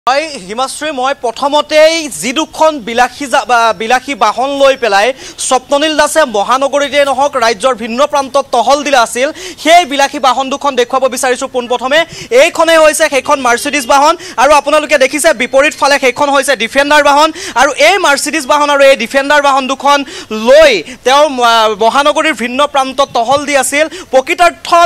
হিমাশ্ৰী মই প্ৰথমতেই যি দুখন বিলাসী বাহন লৈ পেলাই স্বপ্ননীল দাসে মহানগৰীতে নহওক ৰাজ্যৰ ভিন্ন প্ৰান্তত টহল দিলা আছিল সেই বিলাসী বাহন দুখন দেখুৱাব বিচাৰিছো পোনপ্ৰথমে এইখনে হৈছে সেইখন মাৰ্চিডিজ বাহন আৰু আপোনালোকে দেখিছে বিপৰীত ফালে সেইখন হৈছে ডিফেন্ডাৰ বাহন আৰু এই মাৰ্চিডিজ বাহন আৰু এই ডিফেন্ডাৰ বাহন দুখন লৈ তেওঁ মহানগৰীৰ ভিন্ন প্ৰান্তত টহল দি আছিল প্ৰকৃতাৰ্থত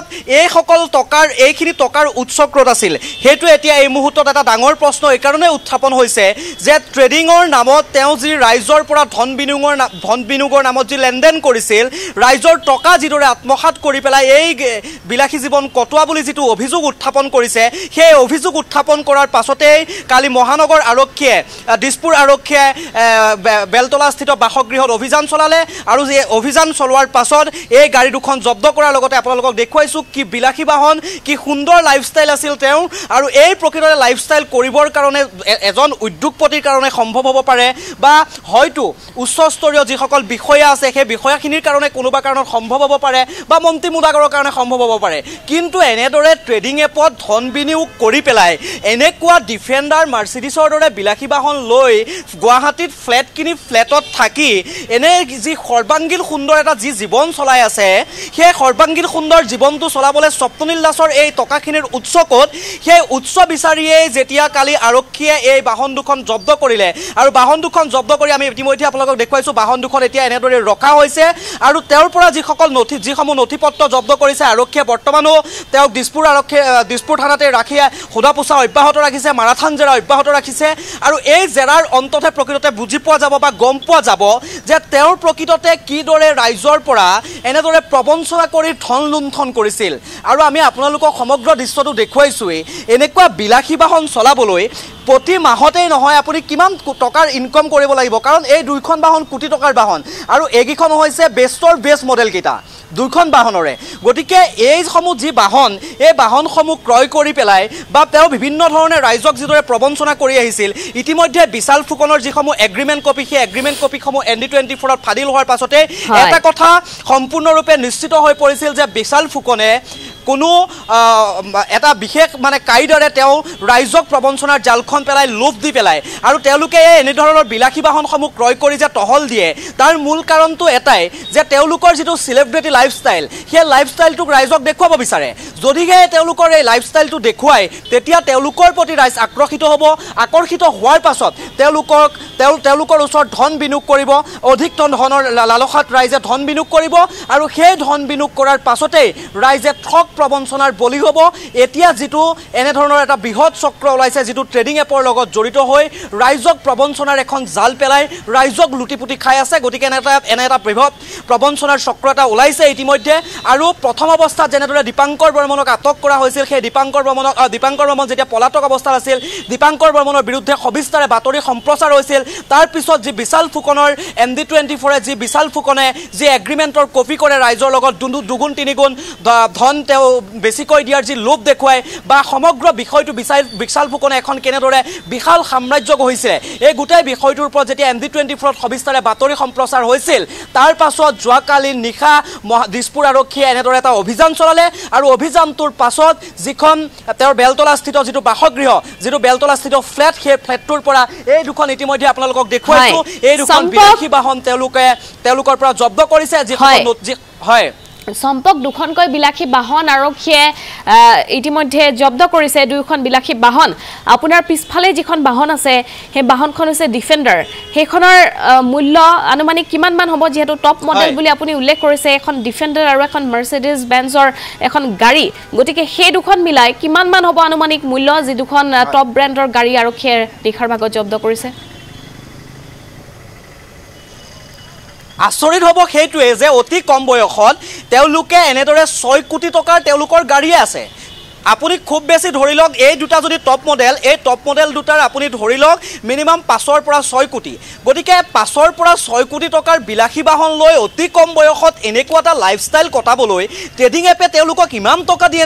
এইখিনি টকাৰ উৎস ক'ত আছিল হেতু এতিয়া এই মুহূৰ্তত এটা ডাঙৰ প্ৰশ্ন এই কাৰণে উত্থাপন হৈছে যে ট্ৰেডিংৰ নামত তেওঁ যি ৰাইজৰ পৰা ধন বিনিয়োগৰ নামত যি লেনদেন কৰিছিল ৰাইজৰ টকা যিদৰে আত্মসাৎ কৰি পেলাই এই বিলাসী জীৱন কটোৱা বুলি যিটো অভিযোগ উত্থাপন কৰিছে সেই অভিযোগ উত্থাপন কৰাৰ পাছতেই কালি মহানগৰ আৰক্ষীয়ে দিছপুৰ আৰক্ষীয়ে বেলতলাস্থিত বাসগৃহত অভিযান চলালে আৰু এই অভিযান চলোৱাৰ পাছত এই গাড়ী দুখন জব্দ কৰাৰ লগতে আপোনালোকক দেখুৱাইছো কি বিলাসী বাহন কি সুন্দৰ লাইফষ্টাইল আছিল তেওঁ আৰু এই প্ৰকৃততে লাইফষ্টাইল কৰিবৰ কাৰণে এজন উদ্যোগপতিৰ কাৰণে সম্ভৱ হ'ব পাৰে বা হয়তো উচ্চস্তৰীয় যিসকল বিষয়া আছে সেই বিষয়াখিনিৰ কাৰণে কোনোবা কাৰণত সম্ভৱ হ'ব পাৰে বা মন্ত্ৰী মুদাগৰৰ কাৰণে সম্ভৱ হ'ব পাৰে কিন্তু এনেদৰে ট্ৰেডিং এপত ধন বিনিয়োগ কৰি পেলাই এনেকুৱা ডিফেন্ডাৰ মাৰ্চিডিছৰ দৰে বিলাসী বাহন লৈ গুৱাহাটীত ফ্লেট কিনি ফ্লেটত থাকি এনে যি সৰ্বাংগীন সুন্দৰ এটা যি জীৱন চলাই আছে সেই সৰ্বাংগীন সুন্দৰ জীৱনটো চলাবলৈ স্বপ্ননীল দাসৰ এই টকাখিনিৰ উৎস ক'ত সেই উৎস বিচাৰিয়েই যেতিয়া কালি আৰক্ষীয়ে এই বাহন দুখন জব্দ কৰিলে আৰু বাহন দুখন জব্দ কৰি আমি ইতিমধ্যে আপোনালোকক দেখুৱাইছো বাহন দুখন এতিয়া এনেদৰে ৰখা হৈছে আৰু তেওঁৰ পৰা যিসমূহ নথিপত্ৰ জব্দ কৰিছে আৰক্ষীয়ে বৰ্তমানো তেওঁক দিছপুৰ থানাতে ৰাখি সোধা পোছা অব্যাহত ৰাখিছে মাৰাথান জেৰা অব্যাহত ৰাখিছে আৰু এই জেৰাৰ অন্ততহে প্ৰকৃততে বুজি পোৱা যাব বা গম পোৱা যাব যে তেওঁৰ প্ৰকৃততে কিদৰে ৰাইজৰ পৰা এনেদৰে প্ৰবঞ্চনা কৰি ধন লুণ্ঠন কৰিছিল আৰু আমি আপোনালোকক সমগ্ৰ দৃশ্যটো দেখুৱাইছোৱেই এনেকুৱা বিলাসী বাহন চলাবলৈ প্ৰতি মাহতেই নহয় আপুনি কিমান টকাৰ ইনকম কৰিব লাগিব কাৰণ এই দুইখন বাহন কোটি টকাৰ বাহন আৰু এইকেইখন হৈছে বেষ্টৰ বেষ্ট মডেল কেইটা দুইখন বাহনৰে গতিকে এইসমূহ যি বাহন এই বাহনসমূহ ক্ৰয় কৰি পেলাই বা তেওঁ বিভিন্ন ধৰণে ৰাইজক যিদৰে প্ৰবঞ্চনা কৰি আহিছিল ইতিমধ্যে বিশাল ফুকনৰ যিসমূহ এগ্ৰিমেণ্ট কপি সেই এগ্ৰিমেণ্ট কপিসমূহ ND24ত ফাদিল হোৱাৰ পাছতে এটা কথা সম্পূৰ্ণৰূপে নিশ্চিত হৈ পৰিছিল যে বিশাল ফুকনে কোনো এটা বিশেষ মানে কাইদৰে তেওঁ ৰাইজক প্ৰবঞ্চনাৰ জালখন পেলাই লোভ দি পেলাই আৰু তেওঁলোকে এনে ধৰণৰ বিলাসী বাহনসমূহ ক্ৰয় কৰি যে টহল দিয়ে তাৰ মূল কাৰণটো এটাই যে তেওঁলোকৰ যিটো সেলিব্ৰিটি লাইফষ্টাইল সেই লাইফষ্টাইলটোক ৰাইজক দেখুৱাব বিচাৰে যদিহে তেওঁলোকৰ এই লাইফষ্টাইলটো দেখুৱাই তেতিয়া তেওঁলোকৰ প্ৰতি ৰাইজ আকৰ্ষিত হোৱাৰ পাছত তেওঁলোকৰ ওচৰত ধন বিনিয়োগ কৰিব অধিক ধনৰ লালসাত ৰাইজে ধন বিনিয়োগ কৰিব আৰু সেই ধন বিনিয়োগ কৰাৰ পাছতেই ৰাইজে ঠক প্ৰবঞ্চনাৰ বলি হ'ব এতিয়া যিটো এনে ধৰণৰ এটা বৃহৎ চক্ৰ ওলাইছে যিটো ট্ৰেডিং এপৰ লগত জড়িত হৈ ৰাইজক প্ৰবঞ্চনাৰ এখন জাল পেলাই ৰাইজক লুটিপুটি খাই আছে গতিকে এনে এটা বৃহৎ প্ৰবঞ্চনাৰ চক্ৰ এটা ওলাইছে ইতিমধ্যে আৰু প্ৰথম অৱস্থাত যেনেদৰে দীপাংকৰ বৰ্মনক আটক কৰা হৈছিল সেই দীপাংকৰ বৰ্মন যেতিয়া পলাতক অৱস্থাত আছিল দীপাংকৰ বৰ্মনৰ বিৰুদ্ধে সবিস্তাৰে বাতৰি সম্প্ৰচাৰ হৈছিল তাৰ পিছত যি বিশাল ফুকনৰ ND24 যি বিশাল ফুকনে যি এগ্ৰিমেণ্টৰ কপি কৰে ৰাইজৰ লগত দুগুণ তিনিগুণ ধন তেওঁ বেছিকৈ দিয়াৰ যি লোভ দেখুৱাই বা সমগ্ৰ বিষয়টো বিশাল ফুকনে এখন কেনেদৰে বিশাল সাম্ৰাজ্য গঢ়িছিলে এই গোটেই বিষয়টোৰ ওপৰত যেতিয়া ND24ত সবিস্তাৰে বাতৰি সম্প্ৰচাৰ হৈছিল তাৰ পাছত যোৱাকালি নিশা দিছপুৰ আৰক্ষীয়ে এনেদৰে এটা অভিযান চলালে আৰু অভিযানটোৰ পাছত যিখন তেওঁৰ বেলতলাস্থিত যিটো বাসগৃহ যিটো বেলতলাস্থিত ফ্লেট সেই ফ্লেটটোৰ পৰা এই দুখন ইতিমধ্যে আপোনালোকক দেখুৱাইছো এই দুখন বিলাসী বাহন তেওঁলোকৰ পৰা জব্দ কৰিছে যিখন হয় সম্পক দুখনকৈ বিলাসী বাহন আৰক্ষীয়ে ইতিমধ্যে জব্দ কৰিছে দুইখন বিলাসী বাহন আপোনাৰ পিছফালে যিখন বাহন আছে সেই বাহনখন হৈছে ডিফেন্ডাৰ সেইখনৰ মূল্য আনুমানিক কিমান মান হ'ব যেহেতু টপ মডেল বুলি আপুনি উল্লেখ কৰিছে এখন ডিফেন্ডাৰ আৰু এখন মাৰ্চিডিজ বেঞ্জৰ এখন গাড়ী গতিকে সেই দুখন মিলাই কিমান মান হ'ব আনুমানিক মূল্য যি দুখন টপ ব্ৰেণ্ডৰ গাড়ী আৰক্ষীয়ে নিশাৰ ভাগত জব্দ কৰিছে আচৰিত হ'ব সেইটোৱে যে অতি কম বয়সত তেওঁলোকে এনেদৰে 6 কোটি টকাৰ তেওঁলোকৰ গাড়ীয়ে আছে আপুনি খুব বেছি ধৰি লওক এই দুটা যদি টপ মডেল দুটাৰ আপুনি ধৰি লওক মিনিমাম 5ৰ পৰা 6 কোটি গতিকে 5ৰ পৰা 6 কোটি টকাৰ বিলাসী বাহন লৈ অতি কম বয়সত এনেকুৱা এটা লাইফষ্টাইল কটাবলৈ ট্ৰেডিং এপে তেওঁলোকক ইমান টকা দিয়েনে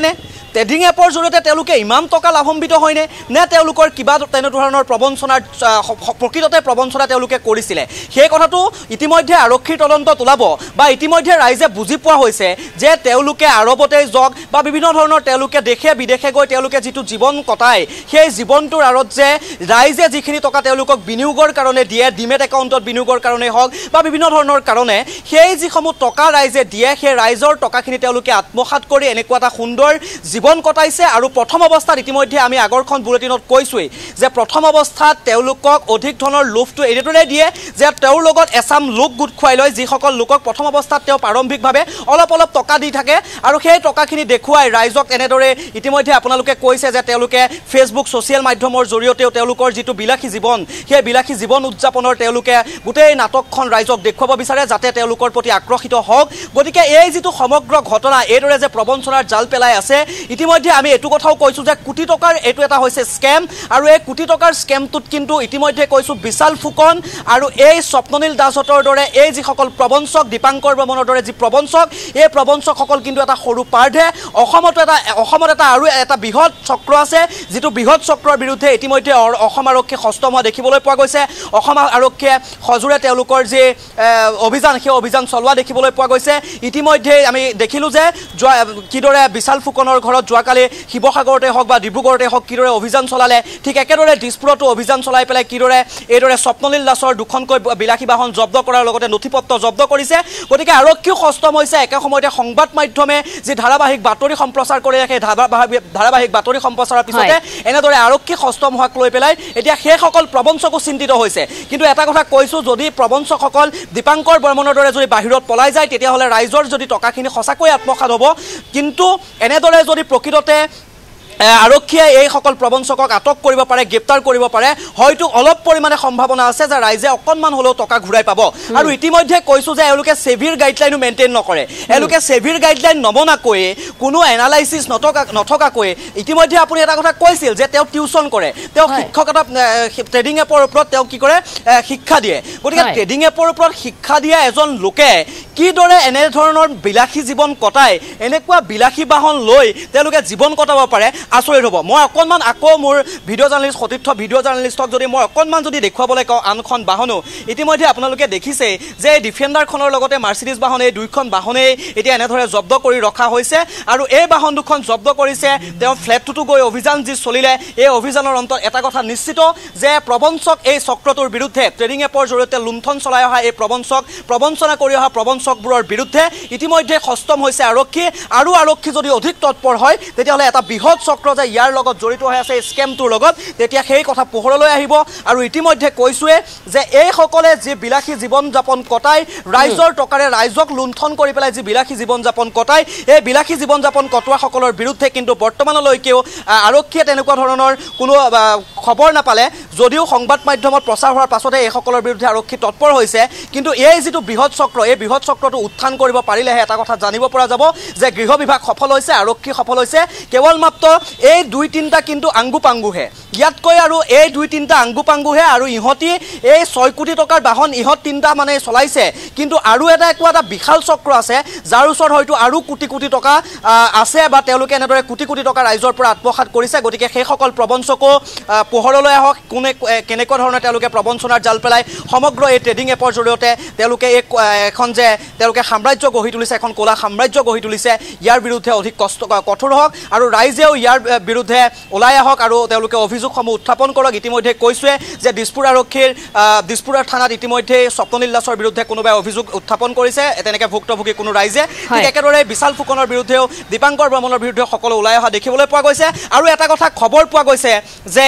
ট্ৰেডিং এপৰ জৰিয়তে তেওঁলোকে ইমান টকা লাভান্বিত হয়নে নে তেওঁলোকৰ কিবা তেনেধৰণৰ প্ৰবঞ্চনাৰ প্ৰকৃততে প্ৰবঞ্চনা তেওঁলোকে কৰিছিলে সেই কথাটো ইতিমধ্যে আৰক্ষীৰ তদন্তত ওলাব বা ইতিমধ্যে ৰাইজে বুজি পোৱা হৈছে যে তেওঁলোকে আৰবতে যোগ বা বিভিন্ন ধৰণৰ তেওঁলোকে দেশে বিদেশে গৈ তেওঁলোকে যিটো জীৱন কটায় সেই জীৱনটোৰ আৰত যে ৰাইজে যিখিনি টকা তেওঁলোকক বিনিয়োগৰ কাৰণে দিয়ে ডিমেট একাউণ্টত বিনিয়োগৰ কাৰণে হওক বা বিভিন্ন ধৰণৰ কাৰণে সেই যিসমূহ টকা ৰাইজে দিয়ে সেই ৰাইজৰ টকাখিনি তেওঁলোকে আত্মসাৎ কৰি এনেকুৱা এটা সুন্দৰ জীৱন কটাইছে আৰু প্ৰথম অৱস্থাত ইতিমধ্যে আমি আগৰখন বুলেটিনত কৈছোৱেই যে প্ৰথম অৱস্থাত তেওঁলোকক অধিক ধনৰ লোভটো এইদৰে দিয়ে যে তেওঁৰ লগত এছাম লোক গোট খুৱাই লয় যিসকল লোকক প্ৰথম অৱস্থাত তেওঁ প্ৰাৰম্ভিকভাৱে অলপ অলপ টকা দি থাকে আৰু সেই টকাখিনি দেখুৱাই ৰাইজক এনেদৰে ইতিমধ্যে আপোনালোকে কৈছে যে তেওঁলোকে ফেচবুক ছ'চিয়েল মাধ্যমৰ জৰিয়তেও তেওঁলোকৰ যিটো বিলাসী জীৱন সেই বিলাসী জীৱন উদযাপনৰ তেওঁলোকে গোটেই নাটকখন ৰাইজক দেখুৱাব বিচাৰে যাতে তেওঁলোকৰ প্ৰতি আকৰ্ষিত হওক গতিকে এই যিটো সমগ্ৰ ঘটনা এইদৰে যে প্ৰবঞ্চনাৰ জাল পেলাই আছে ইতিমধ্যে আমি এইটো কথাও কৈছোঁ যে কোটি টকাৰ এইটো এটা হৈছে স্কেম আৰু এই কোটি টকাৰ স্কেমটোত কিন্তু ইতিমধ্যে কৈছোঁ বিশাল ফুকন আৰু এই স্বপ্ননীল দাসহঁতৰ দৰে এই যিসকল প্ৰবঞ্চক দীপাংকৰ বৰ্মনৰ দৰে যি প্ৰবঞ্চক এই প্ৰবঞ্চকসকল কিন্তু এটা সৰু পাৰ্টহে অসমত এটা আৰু এটা বৃহৎ চক্ৰ আছে যিটো বৃহৎ চক্ৰৰ বিৰুদ্ধে ইতিমধ্যে অসম আৰক্ষী সষ্টম হোৱা দেখিবলৈ পোৱা গৈছে অসম আৰক্ষীয়ে সজোৰে তেওঁলোকৰ যি অভিযান সেই অভিযান চলোৱা দেখিবলৈ পোৱা গৈছে ইতিমধ্যে আমি দেখিলোঁ যে কিদৰে বিশাল ফুকনৰ ঘৰত যোৱাকালি শিৱসাগৰতে হওক বা ডিব্ৰুগড়তে হওক কিদৰে অভিযান চলালে ঠিক একেদৰে দিছপুৰতো অভিযান চলাই পেলাই কিদৰে এইদৰে স্বপ্ননীল দাসৰ দুখনকৈ বিলাসী বাহন জব্দ কৰাৰ লগতে নথিপত্ৰ জব্দ কৰিছে গতিকে আৰক্ষীও সষ্টম হৈছে একে সময়তে সংবাদ মাধ্যমে যি ধাৰাবাহিক বাতৰি সম্প্ৰচাৰ কৰি ৰাখে ধাৰাবাহিক বাতৰি সম্প্ৰচাৰৰ পিছতে এনেদৰে আৰক্ষী সষ্টম হোৱাক লৈ পেলাই এতিয়া সেইসকল প্ৰবঞ্চকো চিন্তিত হৈছে কিন্তু এটা কথা কৈছোঁ যদি প্ৰবঞ্চকসকল দীপাংকৰ বৰ্মনৰ দৰে যদি বাহিৰত পলাই যায় তেতিয়াহ'লে ৰাইজৰ যদি টকাখিনি সঁচাকৈ আত্মসাৎ হ'ব কিন্তু এনেদৰে যদি প্ৰকৃততে আৰক্ষীয়ে এইসকল প্ৰবঞ্চকক আটক কৰিব পাৰে গ্ৰেপ্তাৰ কৰিব পাৰে হয়তো অলপ পৰিমাণে সম্ভাৱনা আছে যে ৰাইজে অকণমান হ'লেও টকা ঘূৰাই পাব আৰু ইতিমধ্যে কৈছোঁ যে এওঁলোকে ছেভিৰ গাইডলাইনো মেইনটেইন নকৰে এওঁলোকে ছেভিৰ গাইডলাইন নবনাকৈ কোনো এনালাইচিছ নথকাকৈ ইতিমধ্যে আপুনি এটা কথা কৈছিল যে তেওঁ টিউচন কৰে তেওঁ শিক্ষকতা ট্ৰেডিং এপৰ ওপৰত তেওঁ কি কৰে শিক্ষা দিয়ে গতিকে ট্ৰেডিং এপৰ ওপৰত শিক্ষা দিয়া এজন লোকে কিদৰে এনেধৰণৰ বিলাসী জীৱন কটাই এনেকুৱা বিলাসী বাহন লৈ তেওঁলোকে জীৱন কটাব পাৰে আচৰিত হ'ব মই অকণমান আকৌ মোৰ ভিডিঅ' জাৰ্নেলিষ্ট সতীৰ্থ ভিডিঅ' জাৰ্নেলিষ্টক যদি মই অকণমান যদি দেখুৱাবলৈ কওঁ আনখন বাহনো ইতিমধ্যে আপোনালোকে দেখিছে যে ডিফেণ্ডাৰখনৰ লগতে মাৰ্চিডিজ বাহন এই দুইখন বাহনেই এতিয়া এনেদৰে জব্দ কৰি ৰখা হৈছে আৰু এই বাহন দুখন জব্দ কৰিছে তেওঁ ফ্লেটটোতো গৈ অভিযান যি চলিলে এই অভিযানৰ অন্তত এটা কথা নিশ্চিত যে প্ৰবঞ্চক এই চক্ৰটোৰ বিৰুদ্ধে ট্ৰেডিং এপৰ জৰিয়তে লুণ্ঠন চলাই অহা এই প্ৰবঞ্চনা কৰি অহা প্ৰবঞ্চকবোৰৰ বিৰুদ্ধে ইতিমধ্যে সষ্টম হৈছে আৰক্ষী আৰু আৰক্ষী যদি অধিক তৎপৰ হয় তেতিয়াহ'লে এটা বৃহৎ চক্ৰ যে ইয়াৰ লগত জড়িত হৈ আছে স্কেমটোৰ লগত তেতিয়া সেই কথা পোহৰলৈ আহিব আৰু ইতিমধ্যে কৈছোৱে যে এইসকলে যি বিলাসী জীৱন যাপন কটাই ৰাইজৰ টকাৰে ৰাইজক লুণ্ঠন কৰি পেলাই যি বিলাসী জীৱন যাপন কটাই এই বিলাসী জীৱন যাপন কটোৱাসকলৰ বিৰুদ্ধে কিন্তু বৰ্তমানলৈকেও আৰক্ষীয়ে তেনেকুৱা ধৰণৰ কোনো খবৰ নাপালে যদিও সংবাদ মাধ্যমত প্ৰচাৰ হোৱাৰ পাছতে এইসকলৰ বিৰুদ্ধে আৰক্ষী তৎপৰ হৈছে কিন্তু এই যিটো বৃহৎ চক্ৰ এই বৃহৎ চক্ৰটো উত্থান কৰিব পাৰিলেহে এটা কথা জানিব পৰা যাব যে গৃহ বিভাগ সফল হৈছে আৰক্ষী সফল হৈছে কেৱল মাত্ৰ এই দুই তিনিটা কিন্তু আংগু পাংগুহে ইয়াতকৈ আৰু এই দুই তিনিটা আংগু পাংগুহে আৰু ইহঁতি এই 6 কোটি টকাৰ বাহন ইহঁত তিনিটা মানে চলাইছে কিন্তু আৰু এটা বিশাল চক্ৰ আছে যাৰ ওচৰত হয়তো আৰু কোটি কোটি টকা আছে বা তেওঁলোকে এনেদৰে কোটি কোটি টকা ৰাইজৰ পৰা আত্মসাৎ কৰিছে গতিকে সেইসকল প্ৰবঞ্চকো পোহৰলৈ আহক কেনেকুৱা ধৰণে তেওঁলোকে প্ৰবঞ্চনাৰ জাল পেলাই সমগ্ৰ এই ট্ৰেডিং এপৰ জৰিয়তে তেওঁলোকে এখন যে তেওঁলোকে সাম্ৰাজ্য গঢ়ি তুলিছে এখন ক'লা সাম্ৰাজ্য গঢ়ি তুলিছে ইয়াৰ বিৰুদ্ধে অধিক কঠোৰ হওক আৰু ৰাইজেও ইয়াৰ বিৰুদ্ধে ওলাই আহক আৰু তেওঁলোকে অভিযোগসমূহ উত্থাপন কৰক ইতিমধ্যে কৈছোৱে যে দিছপুৰ আৰক্ষীৰ দিছপুৰৰ থানাত ইতিমধ্যে স্বপ্ননীল দাসৰ বিৰুদ্ধে কোনোবাই অভিযোগ উত্থাপন কৰিছে তেনেকৈ ভুক্তভোগী কোনো ৰাইজে ঠিক একেদৰে বিশাল ফুকনৰ বিৰুদ্ধেও দীপাংকৰ বৰ্মনৰ বিৰুদ্ধে সকলো ওলাই অহা দেখিবলৈ পোৱা গৈছে আৰু এটা কথা খবৰ পোৱা গৈছে যে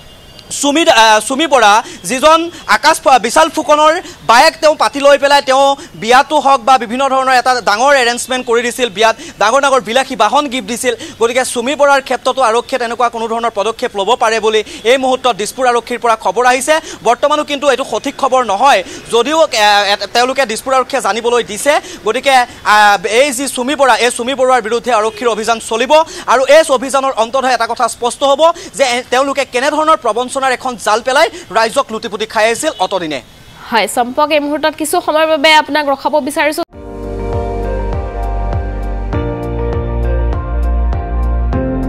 সুমি বৰা যিজন বিশাল ফুকনৰ বায়েক তেওঁ পাতি লৈ পেলাই তেওঁ বিয়াটো হওক বা বিভিন্ন ধৰণৰ এটা ডাঙৰ এৰেঞ্জমেণ্ট কৰি দিছিল বিয়াত ডাঙৰ বিলাসী বাহন গিফ্ট দিছিল গতিকে সুমি বৰাৰ ক্ষেত্ৰতো আৰক্ষীয়ে তেনেকুৱা কোনো ধৰণৰ পদক্ষেপ ল'ব পাৰে বুলি এই মুহূৰ্তত দিছপুৰ আৰক্ষীৰ পৰা খবৰ আহিছে বৰ্তমানো কিন্তু এইটো সঠিক খবৰ নহয় যদিও তেওঁলোকে দিছপুৰ আৰক্ষীয়ে জানিবলৈ দিছে গতিকে এই যি সুমি বৰা এই সুমি বৰুৱাৰ বিৰুদ্ধে আৰক্ষীৰ অভিযান চলিব আৰু এই অভিযানৰ অন্ততহে এটা কথা স্পষ্ট হ'ব যে তেওঁলোকে কেনেধৰণৰ প্ৰবঞ্চনাৰ এখন জাল পেলাই ৰাইজক লুটিপুটি খাই আছিল অতদিনে হয় সম্পৰ্ক এই মুহূৰ্তত কিছু সময়ৰ বাবে আপোনাক ৰখাব বিচাৰিছো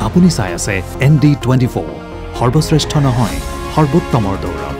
আপুনি চাই আছে ND24 সৰ্বশ্ৰেষ্ঠ নহয় সৰ্বোত্তমৰ দৌৰত